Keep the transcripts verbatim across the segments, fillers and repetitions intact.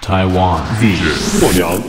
Taiwan V 霍阳。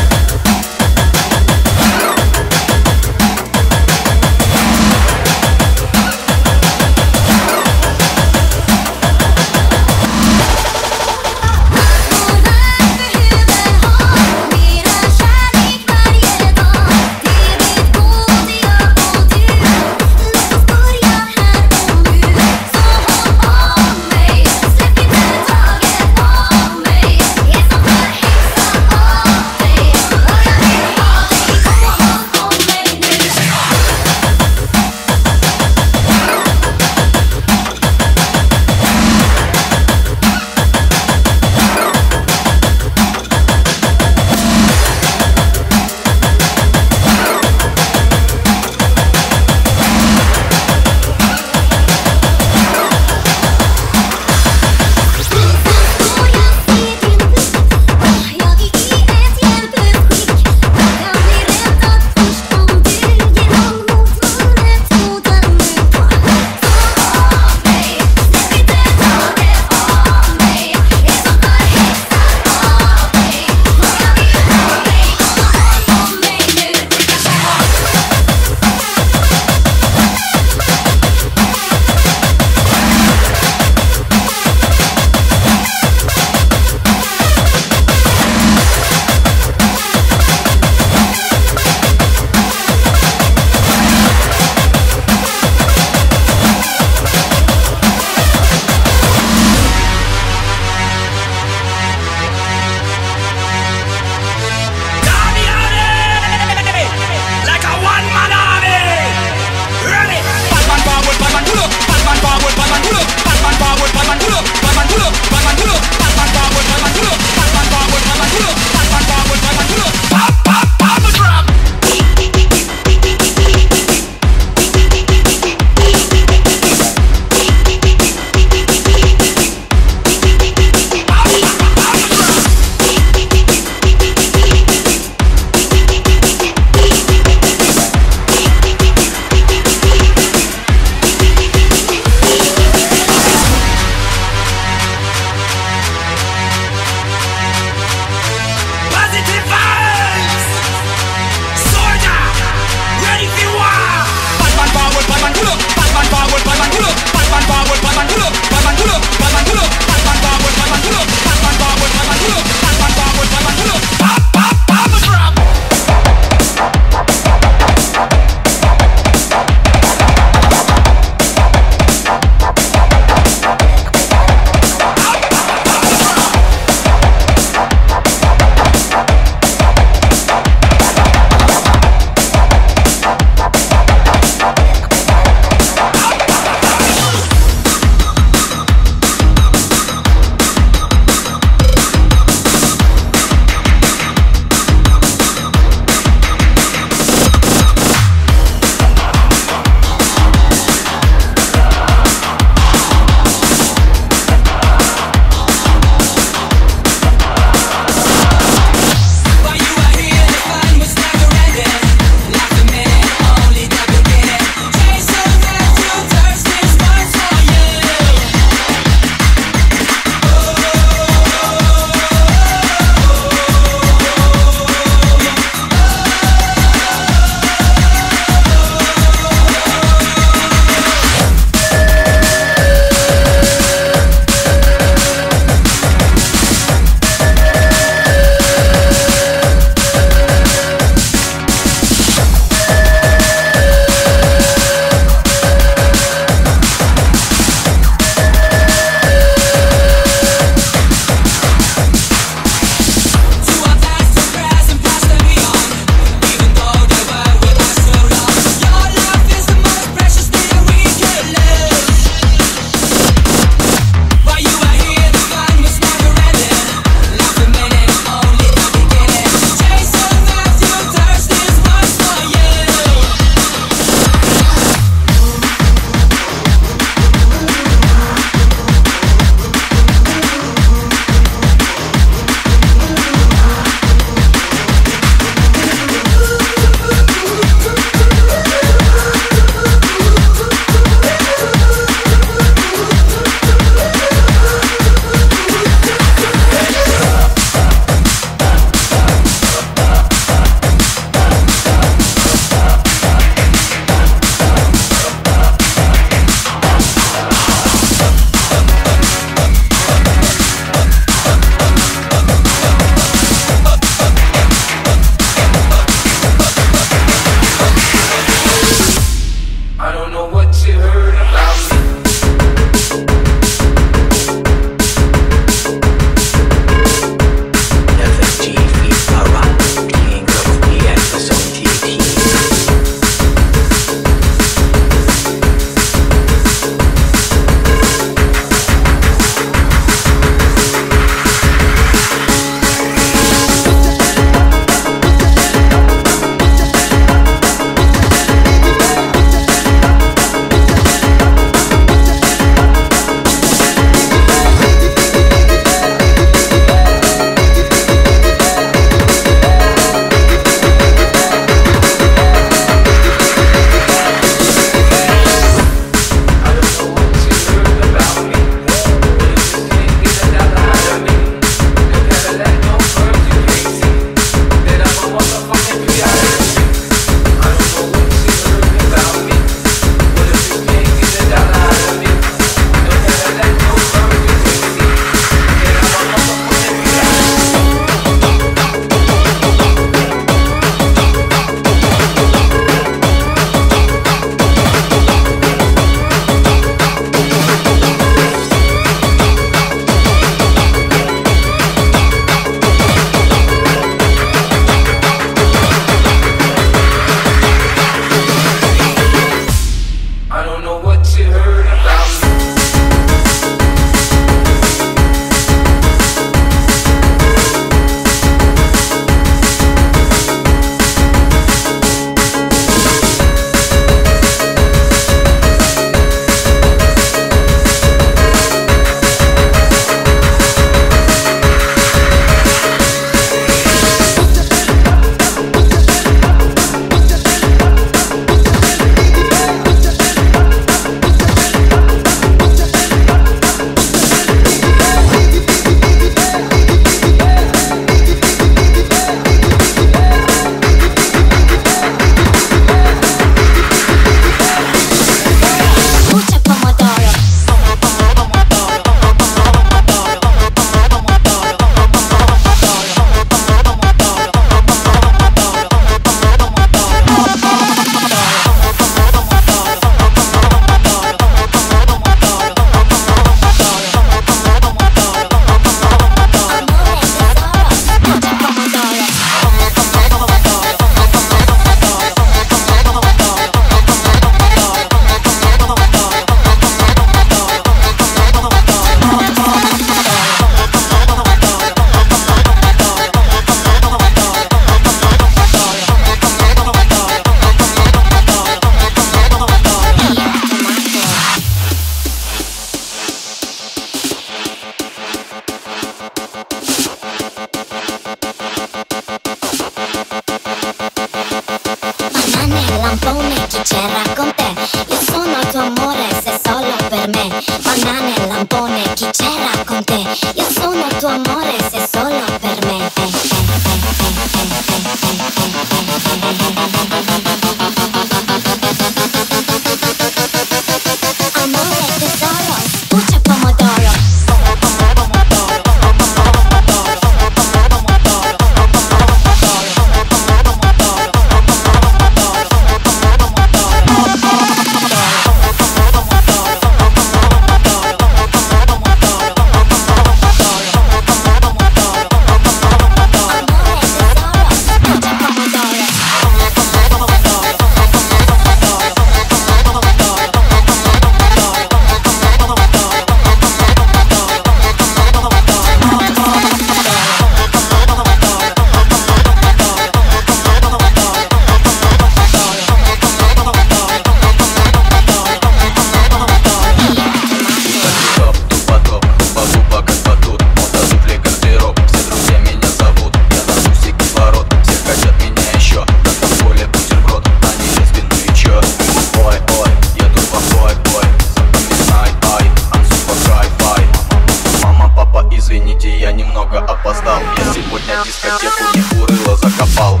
дискотеку не курила, закопал.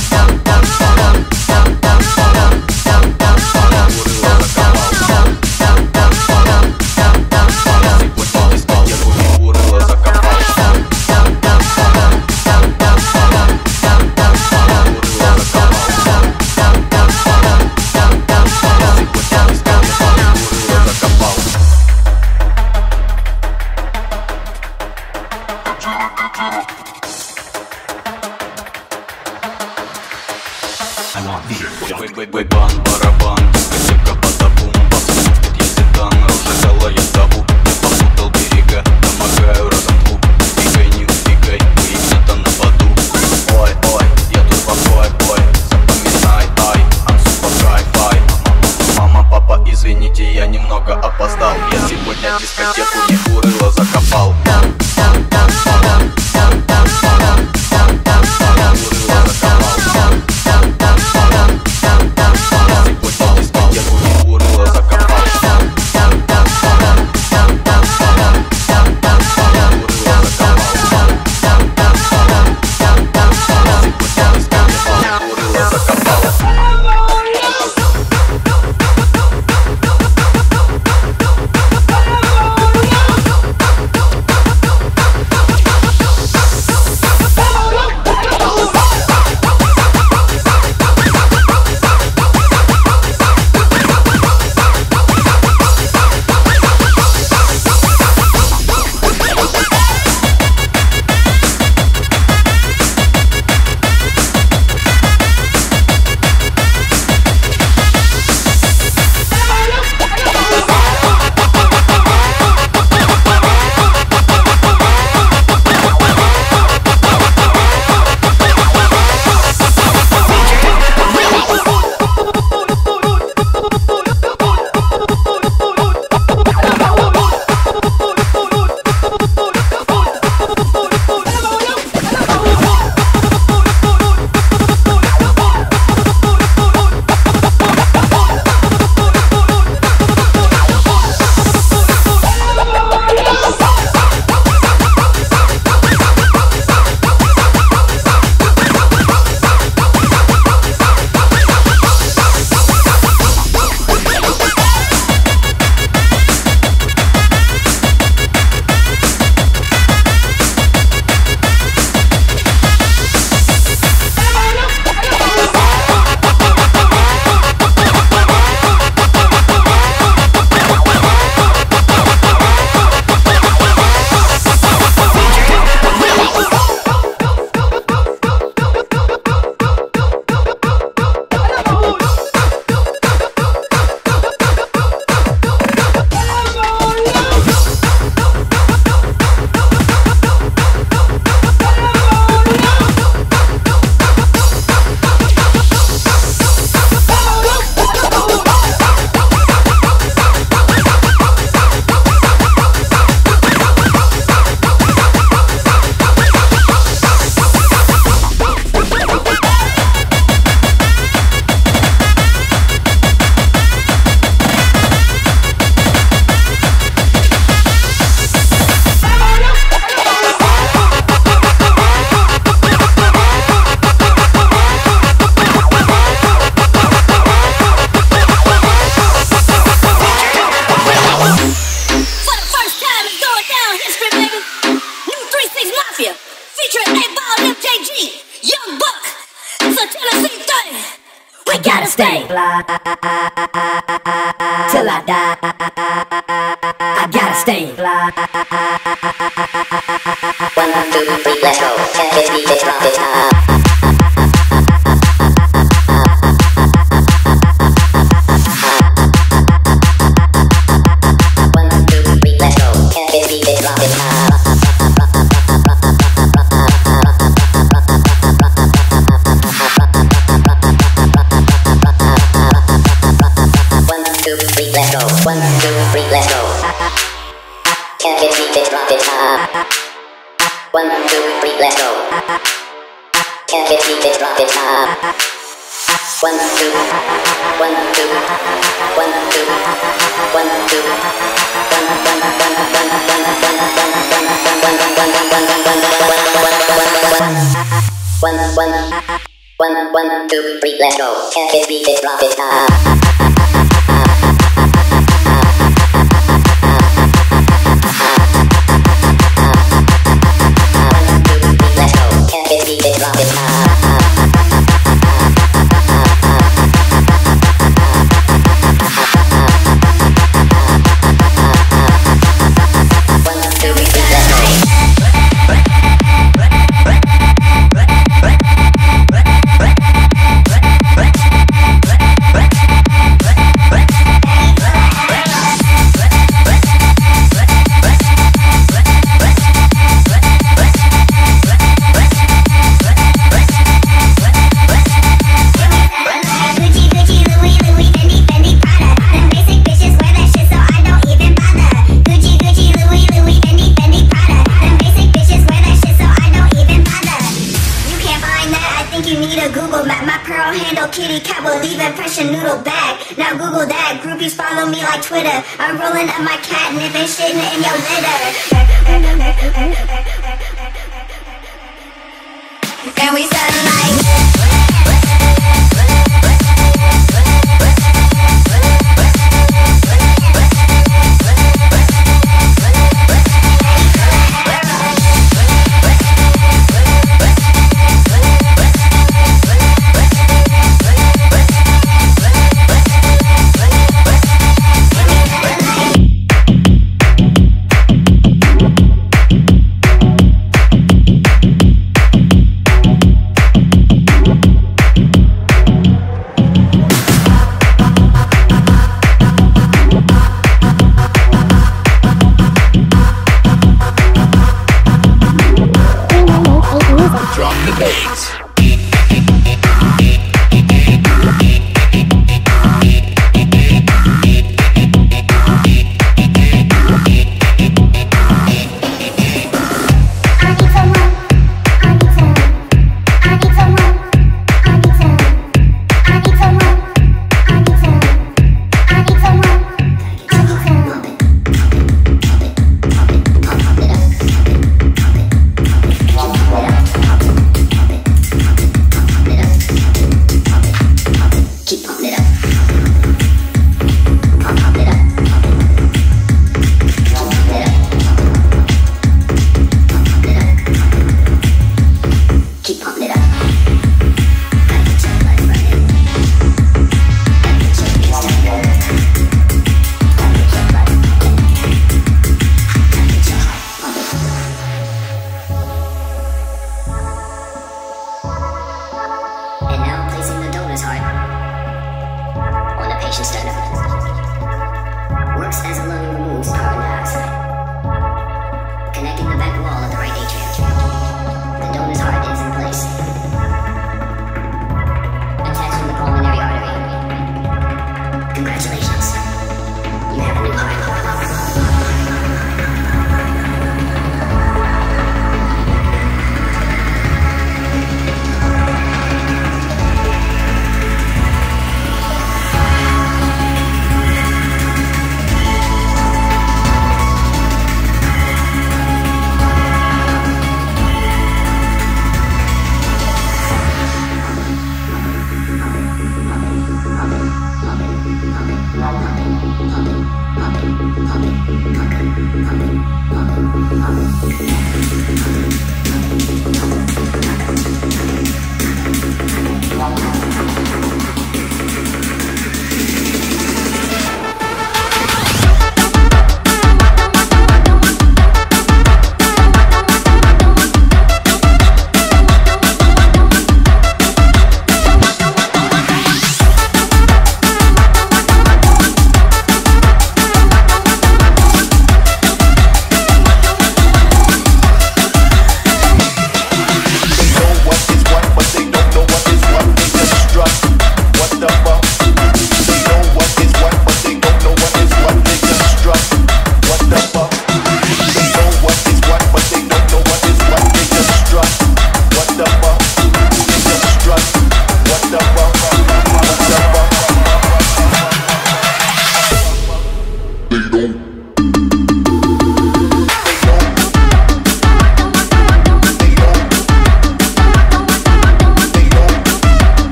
Бэйбан, барабан, дискотека, бада-бум-бас. Тут есть седан, разжигала я табу. Я попутал берега, помогаю разомку. Двигай, не убегай, мы где-то на воду. Ой, ой, я тут плохой бой. Запоминай, ай, отсюда кайфай. Мама, папа, извините, я немного опоздал. Я сегодня дискотеку не курила, закопал. I gotta stay fly till I die. I gotta stay fly. One, two, three, let's go. Hit me, let's rock this up. One, two, three, let's go. Can't get me, bitch, drop it top. One, two, three, let's go. Can't get me, bitch, drop it top. One, one, two, three, let's go. Can't it beat it, drop it, ah. Kitty cat will leave impression noodle bag. Now Google that, groupies follow me like Twitter. I'm rolling up my catnip and shitting in your litter. And we sound like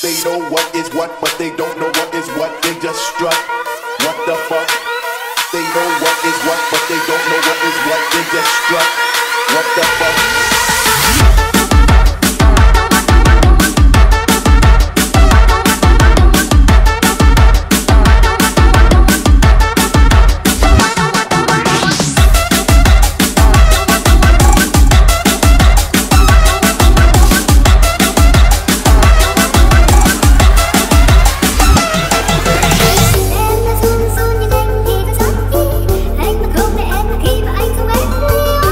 They know what is what, but they don't know what is what. They just strut. What the fuck? They know what is what, but they don't know what is what. They just strut. What the fuck? Em là xuân xuân như anh thì có sắc gì. Anh mà không để em là khi mà anh không em yêu.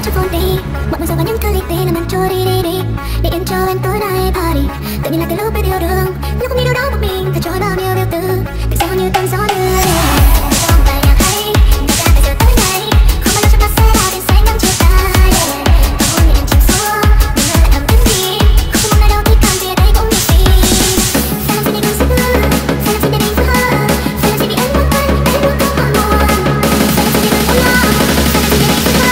cho vốn đi. Mọi người giờ vào những thứ li ti làm em trôi đi đi đi. Để yên cho em tối nay party. Tự nhiên là từ lúc biết yêu đương, lúc không đi đâu đó một mình, thật trôi bao nhiêu điều từ. Tại sao như cơn gió đưa trong bài nhạc hay, người ta từ giờ tới nay không bao giờ chúng ta sẽ là biển xanh nắng chiều tay. Tâm hồn nhẹ nhàng chìm xuống, mình lại thầm đứng nhìn, không muốn ai đâu thì càng về đây cũng như tin. Phải làm gì để đừng giấc mơ, phải làm gì để mình vừa hờ, phải làm gì để em muốn quên, em muốn có còn buồn. Phải làm gì để đừng ôm nhau, phải làm gì để mình vừa hờ, phải làm gì để em muốn quên, em muốn có còn buồn.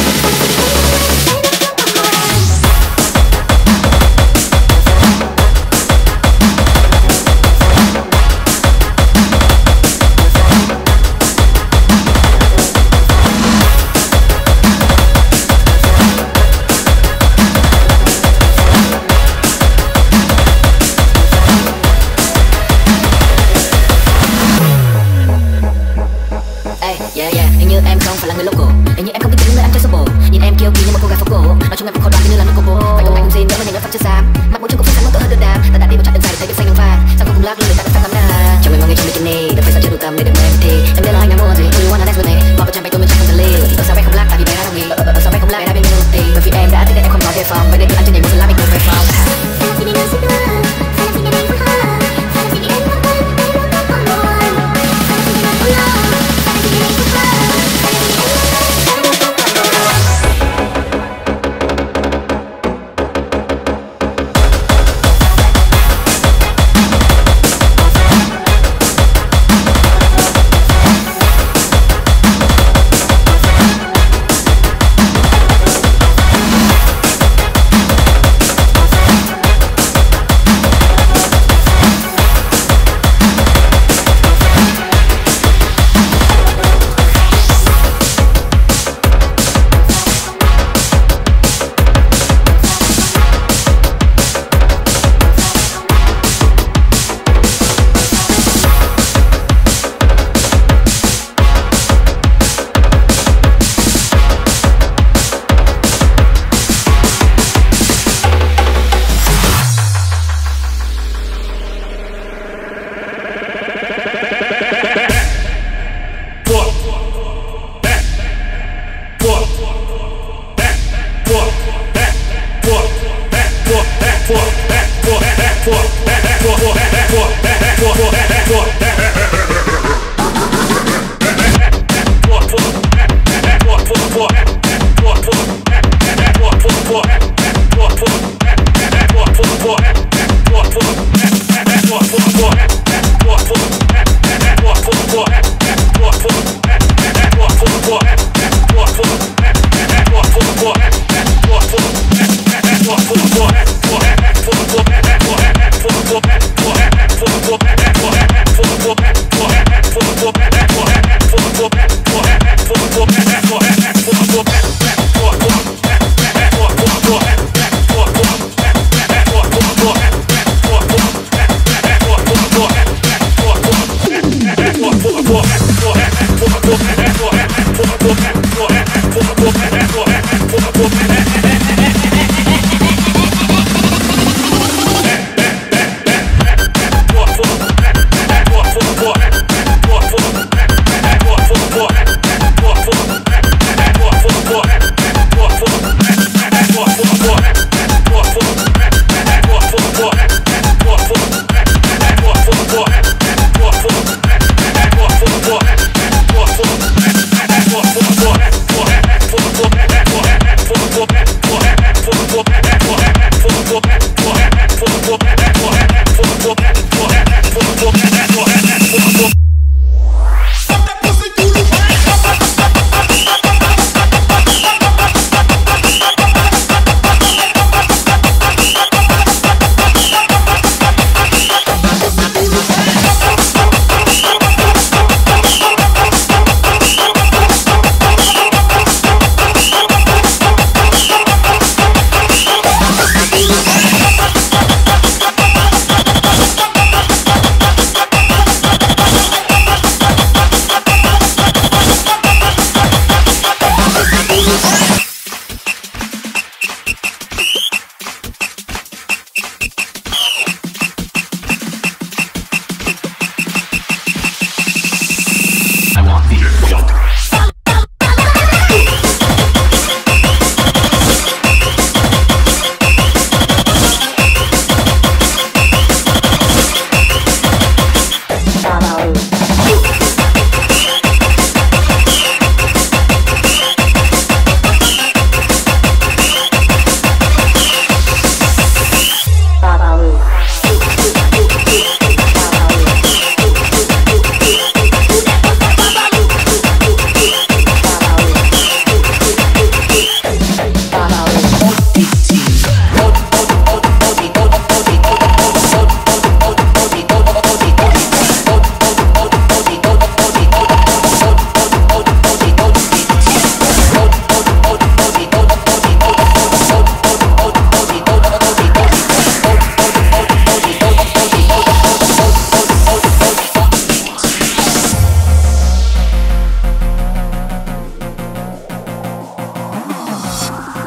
Yeah yeah, hình như em không phải là người local, hình như em không biết tính người ăn chơi số bồ. Nhìn em kiêu kỳ như một cô gái phố cổ, nói chung em cũng khó đoán như là nước cô bố. Phải cùng anh cùng xin đỡ mà nhìn nó phát chưa sáng, mặt mũi chung cũng xinh xắn muốn tốt hơn đơn đàm. Ta đã đi một chặng đường dài để thấy biển xanh nắng vàng, sao không cùng lát lướt người ta đã phép lắm nà. Cho mình mọi người trong bikini, đừng phải sợ chưa đủ cầm để được em thì em biết là anh đang mua gì. You wanna dance with me, bỏ vào chân bay tôi mình chắc không thể live. Ở sao bay không lát tại vì bé đã đồng ý, ở, ở sao bay không lát đã biến mình một tí. Bởi vì em đã thích em không nói đề phòng, vậy nên cứ ăn trên nhảy một lần lá mình cùng về phòng. Phải làm gì để đừng giấc mơ, phải làm gì để mình vừa hờ, phải làm gì để em muốn quên, em muốn có còn buồn. Phải làm gì để đừng ôm nhau, phải làm gì để mình vừa hờ, phải làm gì để em muốn quên, em muốn có còn buồn.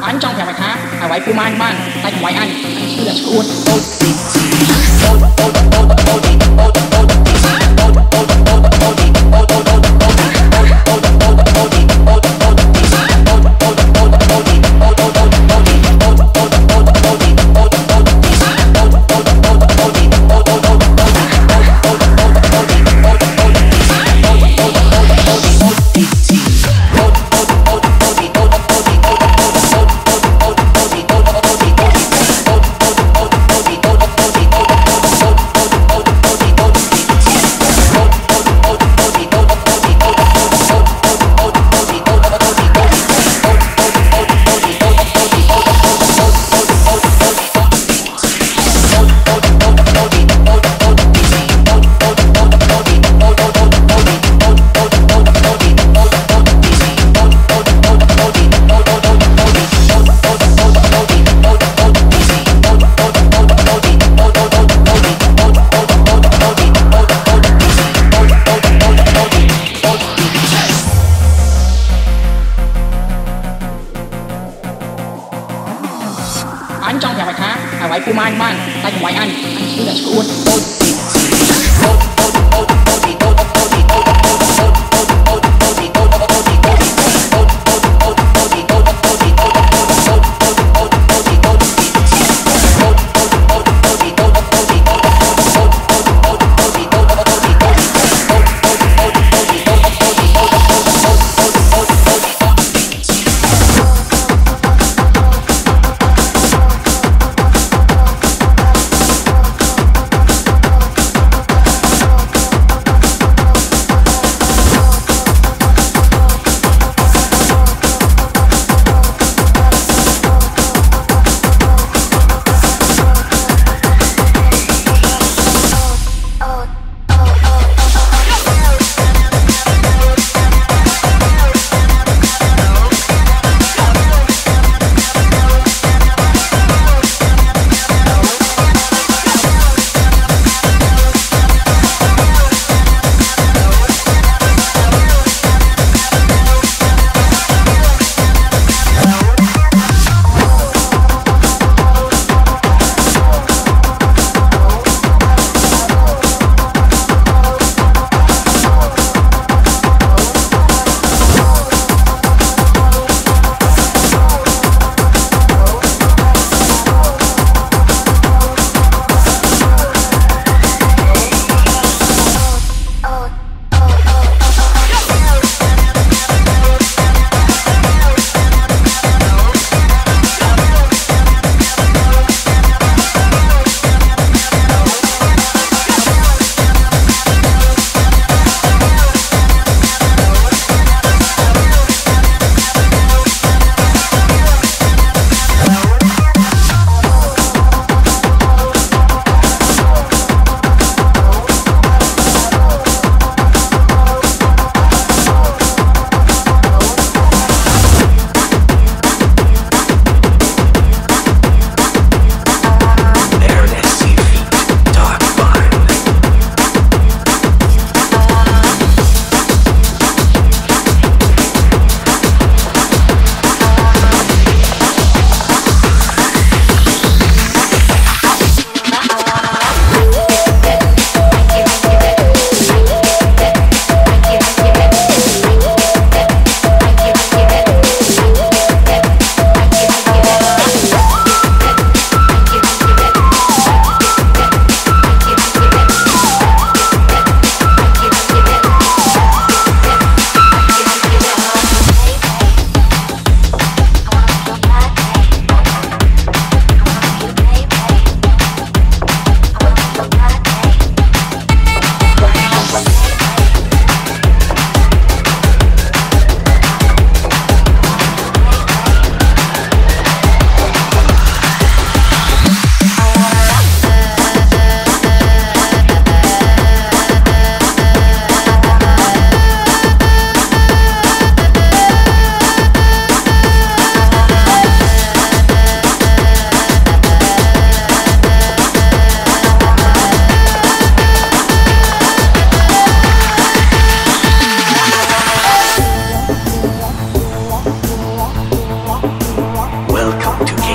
anh trong phải khá à vậy phu man man tay của anh anh chưa là school anh trong phải khá à vậy phu man man tay của anh anh chưa là school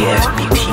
S B T.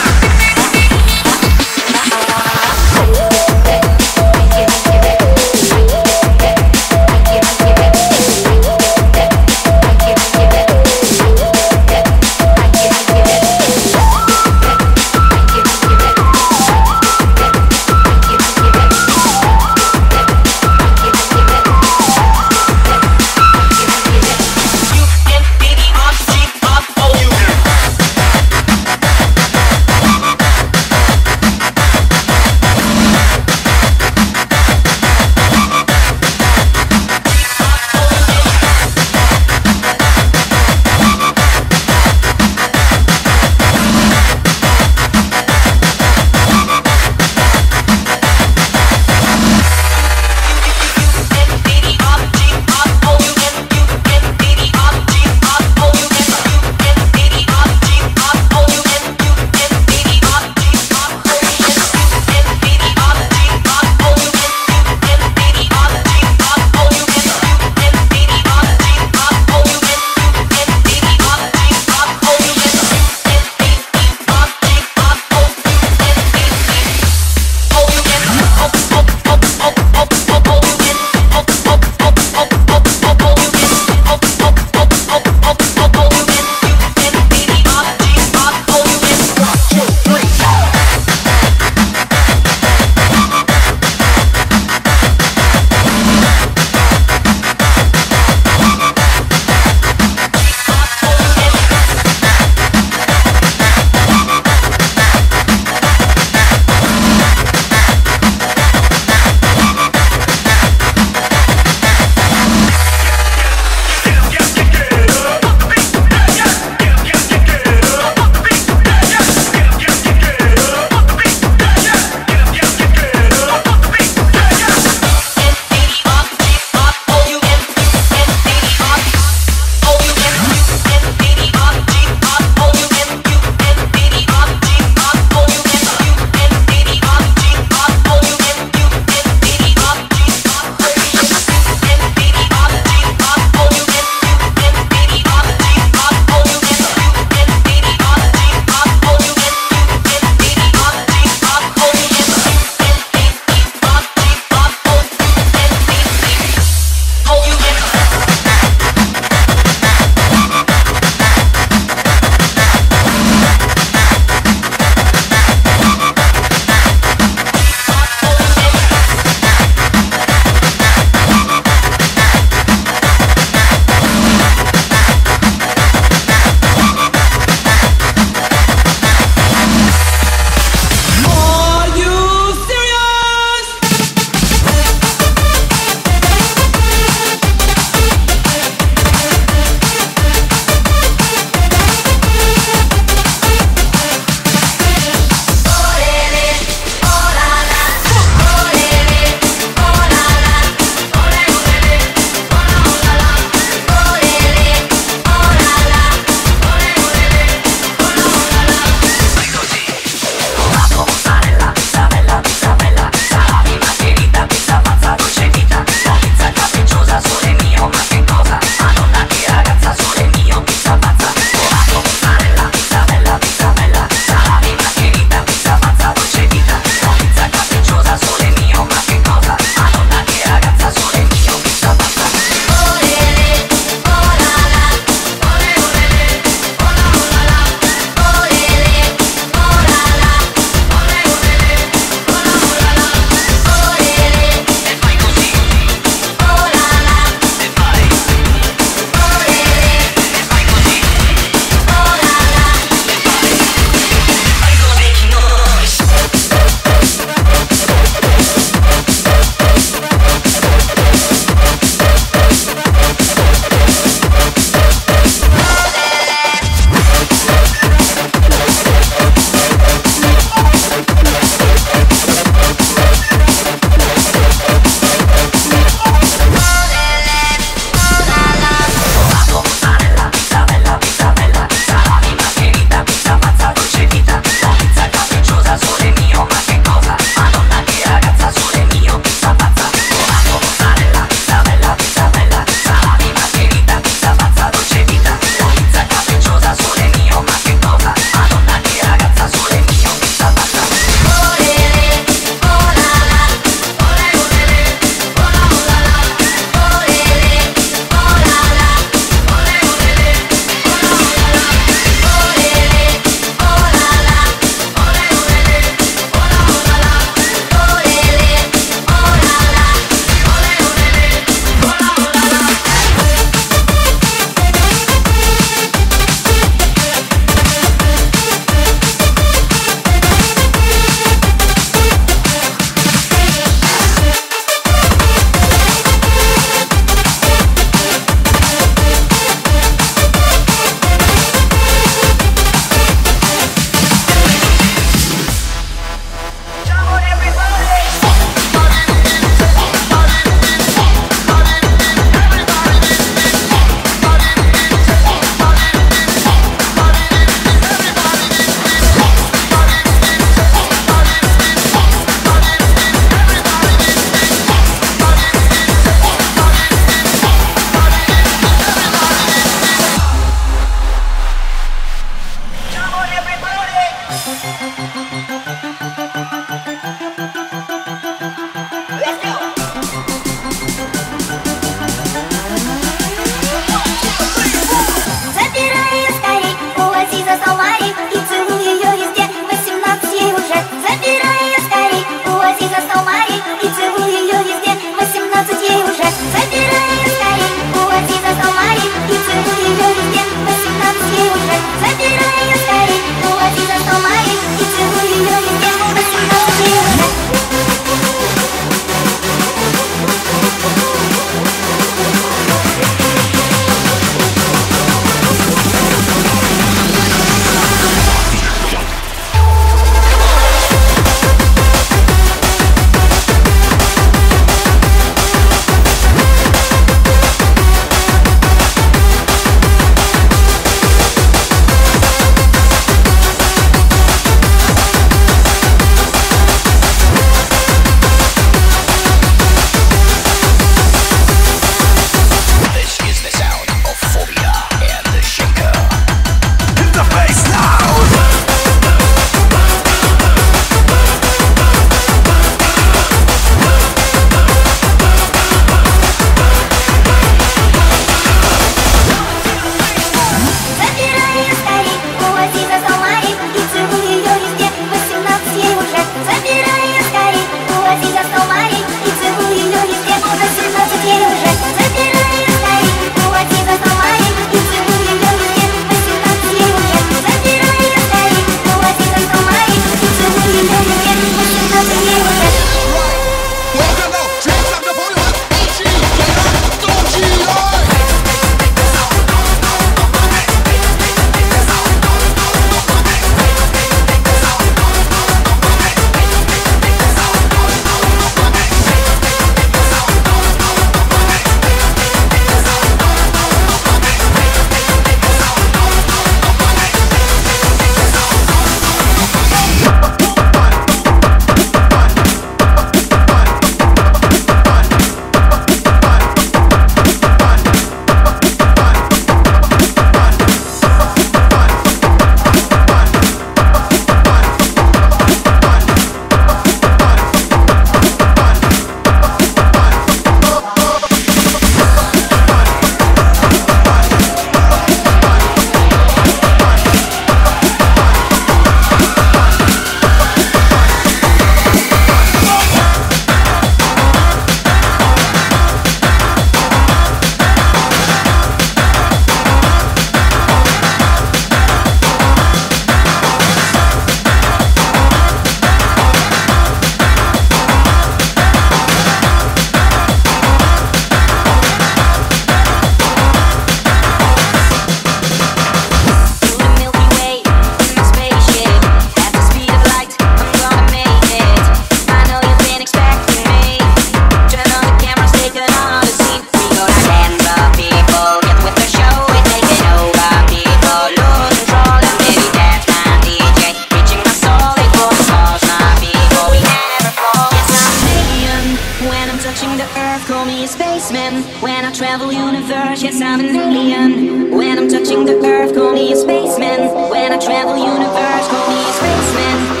spaceman. When I travel universe, yes, I'm an alien. When I'm touching the earth, call me a spaceman. When I travel universe, call me a spaceman.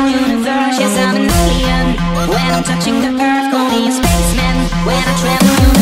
When I'm touching the earth, call me a spaceman. When I travel